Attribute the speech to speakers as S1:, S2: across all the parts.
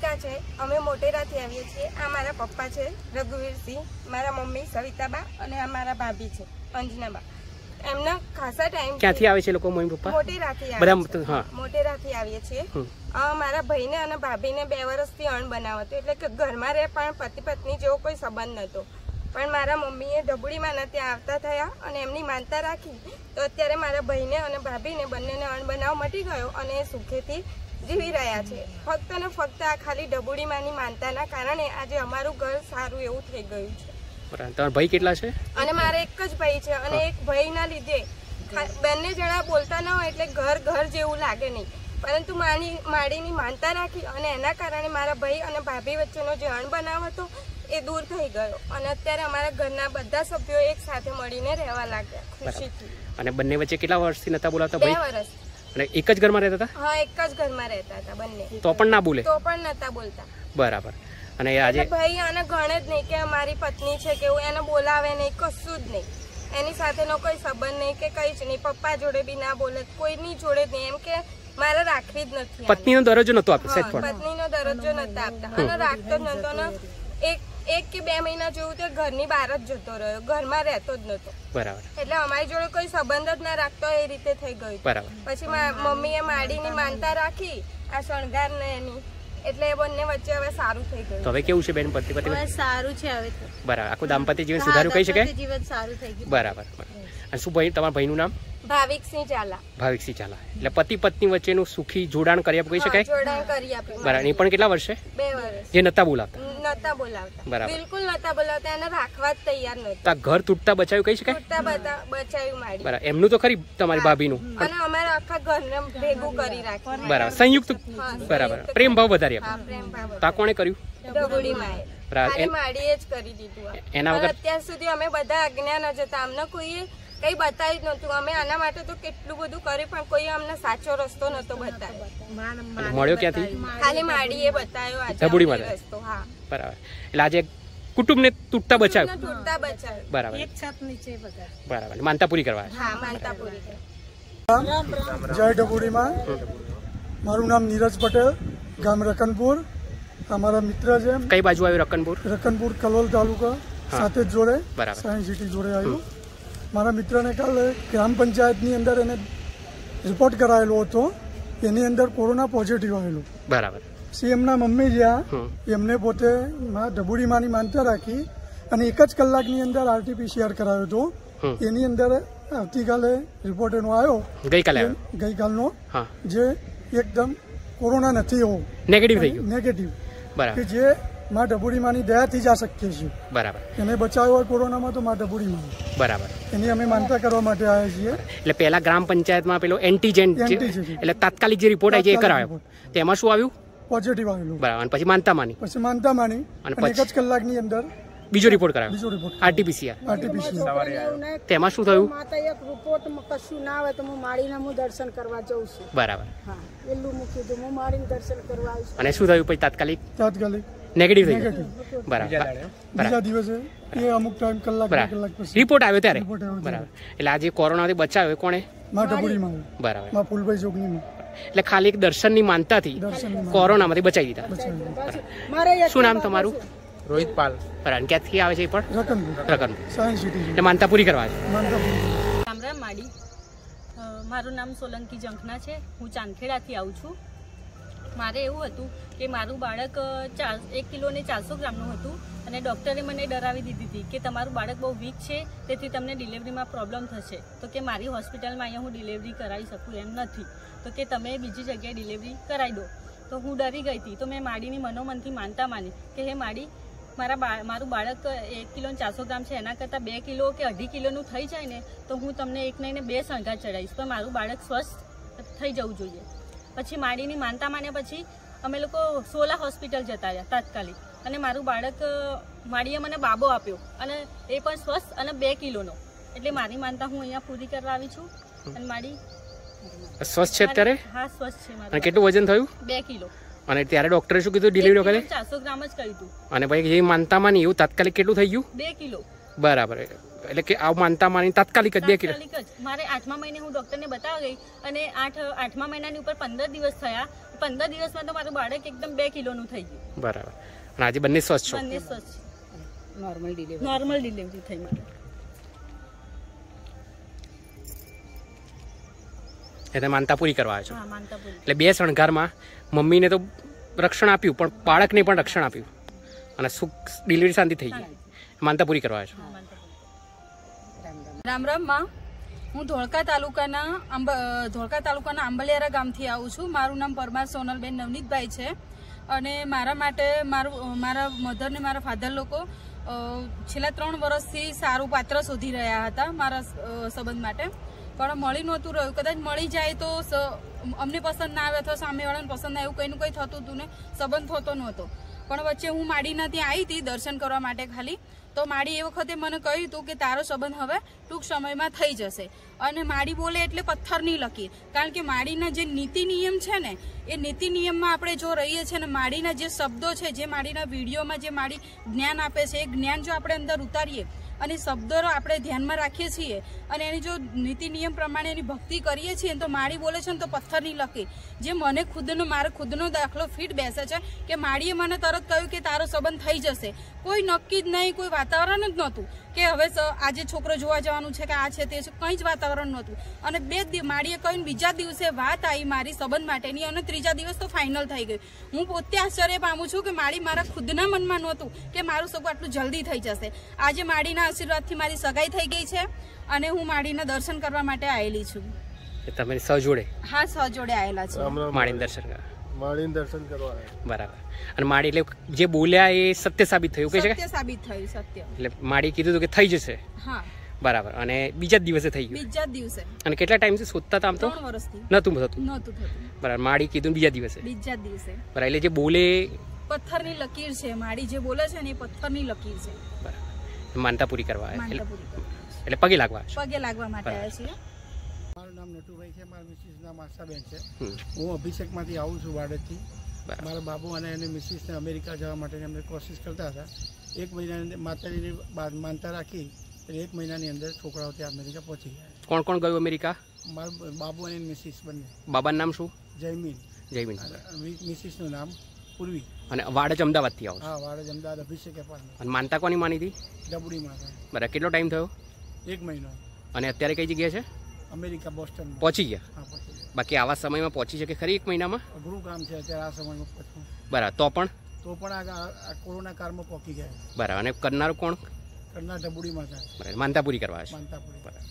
S1: રાધિકા છે, અમે મોટેરાથી આવીએ છીએ। આ મારા પપ્પા છે રઘુવીરસિંહ, મારા મમ્મી સવિતાબા અને આ મારા ભાભી છે અંજનાબા। એમના ખાસા ટાઈમ
S2: ક્યાંથી આવે છે લોકો? મમ્મી પપ્પા
S1: મોટેરાથી આવીએ છીએ। મારા ભાઈને અને ભાભીને 2 વર્ષથી અણ બનાવતો, એટલે કે ઘરમાં રહે પણ પતિ પત્ની જેવો કોઈ સંબંધ નહોતો। પણ મારા મમ્મીએ ડબુડીમાં ત્યાં આવતા થયા અને એમની માનતા રાખી, તો અત્યારે મારા ભાઈને અને ભાભીને બંનેને અણ બનાવ મટી ગયો અને સુખેથી જીવી રહ્યા છે। ફક્ત ને ફક્ત આ ખાલી ડબુડીમાંની માનતાના કારણે આજે અમારું ઘર સારું એવું થઈ ગયું છે।
S2: તમારા ભાઈ કેટલા છે?
S1: અને મારે એક જ ભાઈ છે અને એક ભાઈના લીધે બંને જણા બોલતા ન હોય એટલે ઘર જેવું લાગે નહીં, પરંતુ માડીની માનતા રાખી અને એના કારણે મારા ભાઈ અને ભાભી વચ્ચેનો જે અણ બનાવ હતો એ દૂર થઈ ગયો અને અત્યારે અમારા ઘરના બધા સભ્યો એક સાથે મળીને રહેવા લાગ્યા ખુશીથી।
S2: અને બંને વચ્ચે કેટલા વર્ષથી નતા બોલાવતા?
S1: 2 વર્ષ।
S2: અને એક જ ઘરમાં રહેતા હતા?
S1: હા, એક જ ઘરમાં રહેતા હતા બંને।
S2: તો પણ ના બોલે?
S1: તો પણ નતા બોલતા।
S2: બરાબર। અને આજે
S1: ભાઈ આને ગણે જ નહીં કે અમારી પત્ની છે કે એને બોલાવે નહીં, કશું જ નહીં, એની સાથેનો કોઈ સંબંધ નહીં કે કઈ જ નહીં। પપ્પા જોડે બી ના બોલે, કોઈની જોડે જ નહીં, એમ કે મારે રાખવી જ નથી।
S2: પત્નીનો દરજ્જો નતો આપતો?
S1: પત્નીનો દરજ્જો નતા આપતા અને રાખતો જ નતો ને। એક કે 2 મહિના જેવું તે ઘરની બહાર જ જતો રહ્યો, ઘરમાં રહેતો જ નતો।
S2: બરાબર।
S1: એટલે અમારી જોડે કોઈ સંબંધ જ ના રાખતો, એ રીતે થઈ ગયું।
S2: બરાબર।
S1: પછી મમ્મીએ માડીની માનતા રાખી આ શણગાર ને એની, એટલે એ બંને વચ્ચે હવે સારું થઈ ગયું।
S2: તો હવે કેવું છે બેન? પતિ
S1: સારું છે હવે તો।
S2: બરાબર। આખું દાંપત્ય જીવન સુધાર્યું કહી શકાય?
S1: જીવન સારું થઈ ગયું।
S2: બરાબર। અને શું ભાઈ તમારા ભાઈનું નામ?
S1: ભાવિકસિંહ ઝાલા।
S2: ભાવિકસિંહ ઝાલા। એટલે પતિ પત્ની વચ્ચેનું સુખી જોડાણ કરી આપી કહી શકાય?
S1: જોડાણ કરી આપ્યું।
S2: બરાબર। એ પણ કેટલા વર્ષે?
S1: 2 વર્ષ।
S2: જે નતા બોલાવતા?
S1: નતા બોલાવતા,
S2: બરાબર,
S1: બિલકુલ નતા બોલાવતા, એને રાખવા જ તૈયાર નહોતા।
S2: ઘર તૂટતા બચાવ્યું કહી શકાય?
S1: બચાવ્યું માડી।
S2: બરાબર। એમનું તો ખરી, તમારી ભાભીનું
S1: અને અમારા આખા ઘરને ભેગું કરી રાખ્યું।
S2: બરાબર, સંયુક્ત। બરાબર, પ્રેમ ભાવ વધારી આપ્યો।
S1: પ્રેમ ભાવ
S2: તા કોણે કર્યું?
S1: ડબુડી માએ, માડીએ જ કરી દીધું।
S2: એના વગર
S1: અત્યાર સુધી અમે બધા અજ્ઞાન જ હતા, અમને કોઈએ કઈ બતાવી જ નતું। અમે આના માટે તો કેટલું બધું કર્યું પણ કોઈ અમને સાચો રસ્તો નતો બતાવ્યો।
S2: મળ્યો ક્યાંથી?
S1: ખાલી માડીએ બતાવ્યો
S2: ડબુડી માં
S1: રસ્તો। હા,
S2: બરાબર। એટલે આજે કુટુંબને તૂટતા બચાવ્યું?
S1: તૂટતા બચાવ્યું।
S2: બરાબર,
S1: એક છત નીચે બધા।
S2: બરાબર, માનતા પૂરી કરવા?
S1: હા, માનતા પૂરી કરવા।
S3: જય ડબુડીમાં। મારું નામ નીરજ પટેલ, ગામ રકનપુર। અમારા મિત્ર છે।
S2: કઈ બાજુ આવ્યું રકનપુર?
S3: રકનપુર કલોલ તાલુકા સાથે જ જોડે,
S2: બરાબર,
S3: સાયન્સ સિટી જોડે આવ્યું। મારા મિત્રને કાલે ગ્રામ પંચાયતની અંદર એને રિપોર્ટ કરાયેલો હતો, એની અંદર કોરોના પોઝિટિવ આવેલું।
S2: બરાબર।
S3: એમના મમ્મી જ્યાં એમને પોતે ડબુડીમાંની માનતા રાખી અને 1 જ કલાકની અંદર RT-PCR કરાયો હતો। એની અંદર આવતીકાલે રિપોર્ટ એનો આવ્યો, ગઈકાલનો, જે એકદમ કોરોના નથી એવો
S2: નેગેટિવ થઈ ગયો।
S3: નેગેટિવ,
S2: બરાબર,
S3: કે જે માં ડબુડીમાંની દયાથી જ આ શક્ય છે।
S2: બરાબર।
S3: એને બચાવ્યો હોય કોરોનામાં તો માં ડબુડીમાં।
S2: બરાબર।
S3: એની અમે માનતા કરવા માટે આવ્યા છીએ।
S2: એટલે પહેલા ગ્રામ પંચાયતમાં પેલો એન્ટીજેન એટલે તાત્કાલિક જે રિપોર્ટ આવી એ કરાયો, તેમાં શું આવ્યું?
S3: પોઝિટિવ આવેલું।
S2: બરાબર। અને પછી માનતા માની
S3: અને 1 જ કલાકની અંદર
S2: બીજો રિપોર્ટ કરાયો, RT-PCR। તેમાં શું થયું?
S4: એક રિપોર્ટમાં કશું ના આવે તો હું માડીને દર્શન કરવા જઉં છું।
S2: બરાબર।
S4: હા, એટલું મૂકી દઉં, હું માડીને દર્શન કરવા આવીશ।
S2: અને શું થયું પછી? તાત્કાલિક નેગેટિવ થઈ ગયું। બરાબર।
S3: બીજા દિવસે એ અમુક ટાઈમ કલાક પછી
S2: રિપોર્ટ આવ્યો ત્યારે? બરાબર। એટલે આજે કોરોનાથી બચાવ્યો કોણે?
S3: માં ડબુડીમાં।
S2: બરાબર,
S3: માં ફૂલભાઈ જોગની।
S2: એટલે ખાલી એક દર્શનની માનતાથી કોરોનામાંથી બચાવી દીધા। શું નામ તમારું?
S5: રોહિત પાલ।
S2: બરાબર। ક્યાંથી આવે છે એ પણ? Rakanpur,
S3: science city.
S2: એટલે માનતા પૂરી કરવા છે?
S6: રામ રામ માડી। મારું નામ સોલંકી ઝંખના છે, હું ચાંદખેડાથી આવું છું। મારે એવું હતું કે મારું બાળક 1 કિલો ને 400 ગ્રામનું હતું અને ડૉક્ટરે મને ડરાવી દીધી હતી કે તમારું બાળક બહુ વીક છે, તેથી તમને ડિલિવરીમાં પ્રોબ્લેમ થશે। તો કે મારી હોસ્પિટલમાં અહીંયા હું ડિલિવરી કરાવી શકું એમ નથી, તો કે તમે બીજી જગ્યાએ ડિલિવરી કરાવી દો। તો હું ડરી ગઈ હતી, તો મેં માડીની મનોમનથી માનતા માની કે હે માડી, મારું બાળક 1 કિલો 400 ગ્રામ છે, એના કરતાં 2 કિલો કે 2.5 કિલોનું થઈ જાય ને તો હું તમને એક નહીં ને 2 શણગાર ચડાવીશ, પણ મારું બાળક સ્વસ્થ થઈ જવું જોઈએ। પછી માડીની માનતા માન્યા પછી અમે લોકો સોલા હોસ્પિટલ જતા રહ્યા તાત્કાલિક, અને મારું બાળક માડીએ મને બાબો આપ્યો અને એ પણ સ્વસ્થ અને 2 કિલોનો। એટલે મારી માનતા હું અહીંયા પૂરી કરવા આવી છું અને માડી
S2: સ્વસ્થ છે અત્યારે?
S6: હા, સ્વસ્થ છે મારું।
S2: અને કેટલું વજન થયું?
S6: 2 કિલો।
S2: અને ત્યારે ડોક્ટરે શું કીધું ડિલિવરી વખતે?
S6: 400 ગ્રામ જ કહ્યું હતું।
S2: અને ભાઈ જે માનતા માની એવું તાત્કાલિક કેટલું થઈ ગયું?
S6: 2 કિલો।
S2: બરાબર। એટલે કે આ માનતા માની તાત્કાલિક જ 2 કિલો
S6: તાત્કાલિક જ મારે 8મા મહિને હું ડોક્ટરને બતાવવા ગઈ અને 8મા મહિનાની ઉપર 15 દિવસ થયા. 15 દિવસમાં તો મારું બાળક એકદમ 2 કિલોનું થઈ ગયું.
S2: બરાબર. અને આજે બંને સ્વસ્થ છો?
S6: બંને સ્વસ્થ છે. નોર્મલ ડિલિવરી થઈ મારે.
S2: એટલે માનતા પૂરી કરવા આવ્યા છો?
S6: હા, માનતા પૂરી.
S2: એટલે 2 શણગારમાં મમ્મીને તો રક્ષણ આપ્યું પણ બાળકને પણ રક્ષણ આપ્યું અને સુખ ડિલિવરી શાંતિ થઈ ગઈ. માનતા પૂરી કરવા આવ્યા છો?
S5: રામ રામ માં, હું ધોળકા તાલુકાના આંબલિયારા ગામથી આવું છું. મારું નામ પરમાર સોનલબેન નવનીતભાઈ છે અને મારા માટે મારા મધર ને મારા ફાધર લોકો છેલ્લા 3 વર્ષથી સારું પાત્ર શોધી રહ્યા હતા મારા સંબંધ માટે, પણ મળી નહોતું રહ્યું. કદાચ મળી જાય તો અમને પસંદ ના આવે અથવા સામેવાળાને પસંદ ના એવું કંઈનું કંઈ થતું હતું ને સંબંધ થતો નહોતો. પણ વચ્ચે હું માડીના ત્યાં આવી હતી દર્શન કરવા માટે ખાલી, તો માડી એ વખતે મને કહ્યું હતું કે તારો સંબંધ હવે ટૂંક સમયમાં થઈ જશે. અને માડી બોલે એટલે પથ્થરની લકીર, કારણ કે માડીના જે નીતિ નિયમ છે ને એ નીતિ નિયમમાં આપણે જો રહીએ છીએ ને માડીના જે શબ્દો છે, જે માડીના વિડીયોમાં જે માડી જ્ઞાન આપે છે એ જ્ઞાન જો આપણે અંદર ઉતારીએ અને શબ્દો આપણે ધ્યાનમાં રાખીએ છીએ અને એની જો નીતિ નિયમ પ્રમાણે એની ભક્તિ કરીએ છીએ તો માડી બોલે છે ને તો પથ્થરની લકીર. જે મને મારો ખુદનો દાખલો ફીટ બેસે છે કે માડીએ મને તરત કહ્યું કે તારો સંબંધ થઈ જશે. કોઈ નક્કી જ નહીં, કોઈ વાતાવરણ જ નહોતું કે હવે આજે છોકરો જોવા જવાનું છે કે આ છે તે છે, કંઈ જ વાતાવરણ નહોતું. અને માડીએ કહ્યું બીજા દિવસે વાત આવી મારી સંબંધ માટેની અને 3જા દિવસ તો ફાઇનલ થઈ ગયું. હું પોતે આશ્ચર્ય પામું છું કે માડી મારા ખુદના મનમાં નહોતું કે મારું સગું આટલું જલ્દી થઈ જશે. આજે માડીના આશીર્વાદથી મારી સગાઈ થઈ ગઈ છે અને હું માડીના દર્શન કરવા માટે આવેલી છું.
S2: તમે સહજોડે?
S5: હા, સહજોડે આવેલા છે
S2: માડીના દર્શન કરવા. બરાબર. અને માડી એટલે જે બોલ્યા એ સત્ય સાબિત થયું કે છે?
S5: સત્ય સાબિત થયું, સત્ય.
S2: એટલે માડી કીધું કે થઈ જશે.
S5: હા,
S2: બરાબર. અને બીજા જ દિવસે થઈ ગયું?
S5: બીજા જ દિવસે.
S2: અને કેટલા ટાઈમથી શોધતા હતા? આમ તો
S5: 3 વર્ષથી
S2: નહોતું થતું. બરાબર. માડી કીધું બીજા જ દિવસે? બરાબર. એટલે જે બોલે
S5: પથ્થરની લકીર છે, માડી જે બોલે છે ને એ પથ્થરની લકીર છે.
S2: બરાબર. માનતા પૂરી કરવા એટલે પગે લાગવા
S5: માટે આવ્યા છીએ.
S7: મારું નામ નટુભાઈ છે, મારા મિસિસ નામ આશાબેન છે. હું અભિષેકમાંથી આવું છું વાડેથી. મારા બાબુ અને એની મિસિસને અમેરિકા જવા માટે અમને કોશિશ કરતા હતા. 1 મહિનાની માતાજીની માનતા રાખી 1 મહિનાની અંદર છોકરાઓ ત્યાં અમેરિકા પહોંચી ગયા.
S2: કોણ કોણ ગયું અમેરિકા?
S7: મારા બાબુ અને મિસિસ બંને.
S2: બાબાનું નામ શું?
S7: જયમીન. મિસિસનું નામ પૂર્વી.
S2: અને વાડજ અમદાવાદથી આવો?
S7: હા, વાડજ અમદાવાદ અભિષેક એપાર્ટમેન્ટ.
S2: અને માનતા કોની માની હતી?
S7: ડબુડી માતા.
S2: બરાબર. કેટલો ટાઈમ થયો?
S7: 1 મહિનો.
S2: અને અત્યારે કઈ જગ્યાએ છે?
S7: અમેરિકા, બોસ્ટન
S2: પહોંચી ગયા?
S7: હા, પહોંચી ગયા.
S2: બાકી આવા સમયમાં પહોંચી શકે ખરી 1 મહિનામાં?
S7: અઘરું કામ છે અત્યારે આ સમયમાં પહોંચવું.
S2: બરાબર. તો પણ
S7: આ કોરોના કાળમાં પહોંચી ગયા.
S2: બરાબર. અને કરનારું કોણ?
S7: કરનાર ડબુડી માતા.
S2: બરાબર. માનતા પૂરી કરવા છે?
S7: માનતા પૂરી.
S2: બરાબર.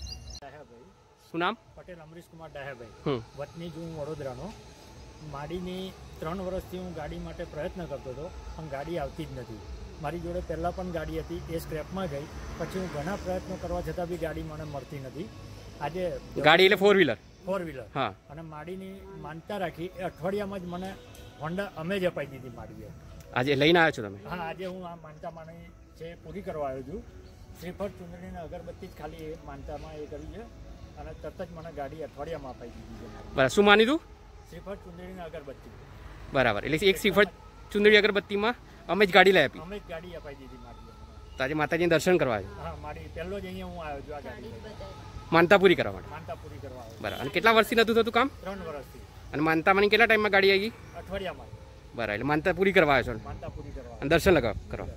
S2: શું નામ?
S8: પટેલ અમરીશકુમાર ડાયાભાઈ. વતની જ હું વડોદરાનો. માડીની 3 વર્ષથી હું ગાડી માટે પ્રયત્ન કરતો હતો પણ ગાડી આવતી જ નથી. મારી જોડે પહેલાં પણ ગાડી હતી, એ સ્ક્રેપમાં ગઈ. પછી હું ઘણા પ્રયત્નો કરવા છતાં બી ગાડી મને મળતી નથી. આજે
S2: ગાડી એટલે 4 વ્હીલર?
S8: 4 વ્હીલર.
S2: હા.
S8: અને માડીની માનતા રાખી એ અઠવાડિયામાં જ મને હોન્ડા અમેજ અપાઈ દીધી માડીએ.
S2: આજે લઈને આવ્યો છો તમે?
S8: હા, આજે હું આ માનતા માની છે પૂરી કરવા આવ્યો છું. શ્રીફળ ચુંદડીને અગરબત્તી જ ખાલી એ માનતામાં એ કરી છે અને તરત જ મને ગાડી અઠવાડિયામાં અપાઈ દીધી છે.
S2: બરાબર. શું માની તું?
S8: શ્રીફળ ચુંદડીને અગરબત્તી.
S2: બરાબર. એટલે એક શ્રીફળ ચુંદડી અગરબત્તીમાં અમે જ ગાડી લઈ આપી?
S8: અમે જ ગાડી અપાઈ દીધી માડીએ.
S2: તો આજે માતાજીને દર્શન કરવા આવ્યો?
S8: હા, માડી પહેલો જ અહીંયા હું આવ્યો છું આ ગાડી
S2: માનતા પૂરી કરવા માટે?
S8: માનતા પૂરી કરવા આવ્યો.
S2: બરાબર. અને કેટલા વર્ષથી નતું થતું કામ?
S8: 3 વર્ષથી.
S2: અને માનતામાંની કેટલા ટાઈમમાં ગાડી આવી ગઈ?
S8: અઠવાડિયામાં.
S2: બરાબર. એટલે માનતા પૂરી કરવા આવ્યો છો?
S8: માનતા પૂરી કરવા.
S2: અને દર્શન કરવા.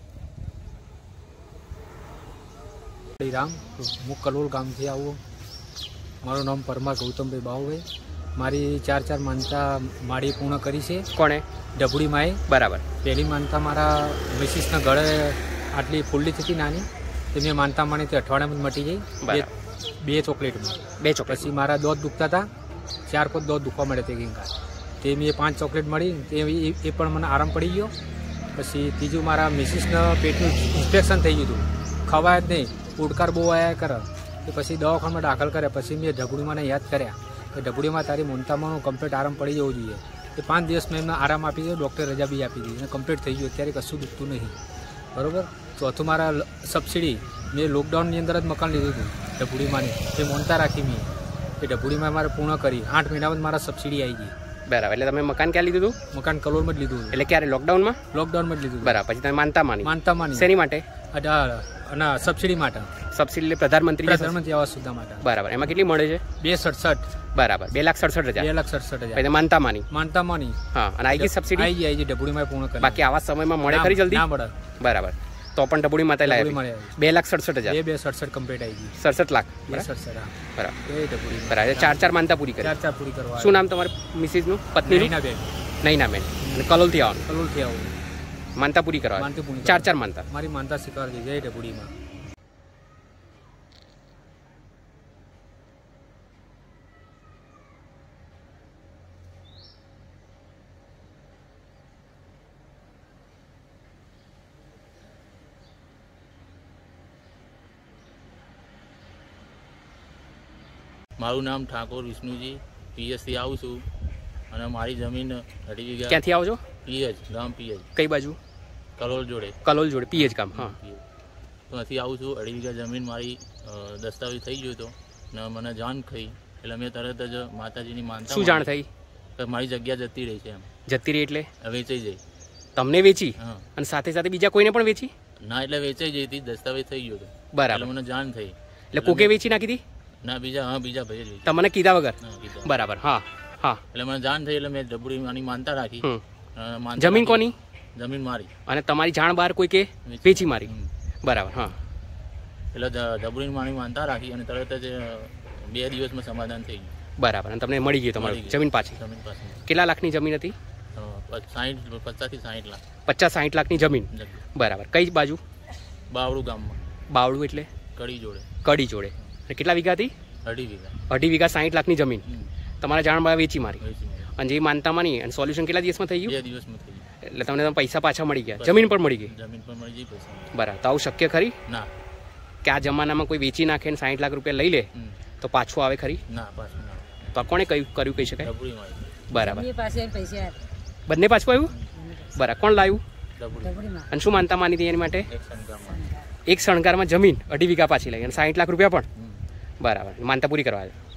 S9: રામ, હું કલોલ ગામથી આવું. મારું નામ પરમાર ગૌતમભાઈ બાવુભાઈ. મારી 4 માનતા માડી પૂર્ણ કરી છે.
S2: કોણે?
S9: ડબુડી માએ.
S2: બરાબર.
S9: પહેલી માનતા મારા મિસિસના ગળે આટલી ફૂલડી હતી નાની, તે મેં માનતા માની તે અઠવાડિયામાં મટી ગઈ. 2 ચોકલેટમાં. 2 ચોકલેટ. પછી મારા દોધ દુખતા હતા, 4-5 દોધ દુખવા મળે તે ગઈ. તે મેં 5 ચોકલેટ મળી, એ પણ મને આરામ પડી ગયો. પછી ત્રીજું મારા મિસિસના પેટનું ઇન્ફેક્શન થઈ ગયું હતું, ખવાય જ નહીં, ઉડકાર બહુ આવ્યા કરે. તે પછી દવાખાનામાં દાખલ કર્યા. પછી મેં ઢબુડીમાંને યાદ કર્યા કે ઢબુડીમાં તારી મોનતામાં કમ્પ્લીટ આરામ પડી જવો જોઈએ. એ 5 દિવસ મેં એમને આરામ આપી દીધો, ડૉક્ટરે રજા બી આપી દીધી અને કમ્પ્લીટ થઈ ગયું. અત્યારે કશું દુખતું નહીં. બરાબર. ચોથું મારા સબસિડી મેં લોકડાઉનની અંદર જ મકાન લીધું હતું ઢબુડીમાંની, એ મોનતા રાખી મેં એ ઢબુડીમાં મારે પૂર્ણ કરી. 8 મહિનામાં મારા સબસિડી આવી ગઈ.
S2: બરાબર. એટલે તમે મકાન ક્યાં લીધું હતું?
S9: મકાન કલોલમાં જ લીધું.
S2: એટલે ક્યારે? લોકડાઉનમાં?
S9: લોકડાઉનમાં જ લીધું.
S2: બરાબર. પછી તમે માનતા માની?
S9: માનતા માની.
S2: શેની માટે?
S9: અને સબસિડી માટે.
S2: સબસિડી પ્રધાનમંત્રી
S9: આવાસ સુધા માટે.
S2: બરાબર. એમાં કેટલી મળે છે?
S9: 267.
S2: બરાબર, 2,67,000.
S9: 2,67,000.
S2: માનતામાની. હા, અને આવી ગઈ સબસિડી?
S9: આવી ગઈ ડબુડીમાં પૂર્ણ કરી.
S2: બાકી આવા સમયમાં મળે ખરી જલ્દી?
S9: ના મળે.
S2: બરાબર, તો પણ ડબુડી માતા લાવી 2,67,000.
S9: 267 કમ્પ્લીટ આવી ગઈ.
S2: 67 લાખ.
S9: 67.
S2: બરાબર. બરાબર, 4 માનતા પૂરી કરી.
S9: 4 પૂરી કરવા.
S2: શું નામ તમારે મિસિસનું? પત્ની? નૈનાબેન. અને કલોલથી આવવાનું. માનતા પૂરી કરવા. 4 માનતા.
S9: મારી માનતા સ્વીકારજો. જય ડબુડીમાં.
S10: મારું નામ ઠાકોર વિષ્ણુજી, પીએચથી આવું છું અને મારી જમીન 2.5 વીઘા.
S2: ક્યાંથી આવો છો?
S10: પીએચ, ગામ પીએચ.
S2: કઈ બાજુ?
S10: કલોલ જોડે.
S2: કલોલ જોડે પીએચ ગામ. હા,
S10: તો ત્યાંથી આવું છું. 2.5 વીઘા જમીન મારી દસ્તાવેજ થઈ ગયો હતો ને મને જાણ થઈ એટલે મેં તરત જ માતાજીની માનતા.
S2: શું જાણ થઈ?
S10: કે મારી જગ્યા જતી રહી છે. એમ
S2: જતી રહી એટલે
S10: વેચાઈ જાય.
S2: તમને વેચી? હા. અને સાથે સાથે બીજા કોઈને પણ વેચી?
S10: ના, એટલે વેચાઈ જઈ હતી, દસ્તાવેજ થઈ ગયો હતો.
S2: બરાબર.
S10: મને જાણ થઈ
S2: એટલે કોકે વેચી નાખી હતી?
S10: ના, બીજા ભાઈ
S2: તમને કીધા વગર? બરાબર. હા હા.
S10: એટલે મને જાણ થઈ એટલે મેં ડબુડીમાંની માનતા રાખી.
S2: જમીન કોની?
S10: જમીન મારી.
S2: અને તમારી જાણ બહાર કોઈ કે વેચી મારી? બરાબર. હા.
S10: એટલે ડબુડીમાંની માનતા રાખી અને તરત જ 2 દિવસમાં સમાધાન થઈ ગયું.
S2: બરાબર. અને તમને મળી ગયું તમારી જમીન પાછી?
S10: જમીન પાછી.
S2: કેટલા લાખની જમીન હતી?
S10: 50 થી 60 લાખ.
S2: 50-60 લાખની જમીન. બરાબર. કઈ બાજુ?
S10: બાવળું ગામમાં.
S2: બાવળું એટલે?
S10: કડી જોડે.
S2: કડી જોડે. કેટલા વીઘા હતી?
S10: 2.5 વીઘા.
S2: 2.5 વીઘા 60 લાખની જમીન તમારા જાણ બહાર વેચી મારી. અને જે માનતામાં નહીં અને સોલ્યુશન કેટલા દિવસમાં થઈ ગયું?
S10: 2 દિવસમાં થઈ ગયું.
S2: એટલે તમને પૈસા પાછા મળી ગયા, જમીન પણ મળી ગઈ?
S10: જમીન પણ મળી ગઈ, પૈસા.
S2: બરાબર. તો આવું શક્ય ખરી?
S10: ના.
S2: કે આ જમાનામાં કોઈ વેચી નાખે ને 60 લાખ રૂપિયા લઈ લે તો પાછું આવે ખરી?
S10: ના, પાછું ના.
S2: તો કોણે કર્યું કહી શકાય? બરાબર. બંને પાછું આવ્યું? બરાબર. કોણ લાવ્યું? અને શું માનતા માની હતી એની માટે? એક શણગારમાં જમીન 2.5 વીઘા પાછી લઈ અને 60 લાખ રૂપિયા પણ. બરાબર. માનતા પૂરી કરવા.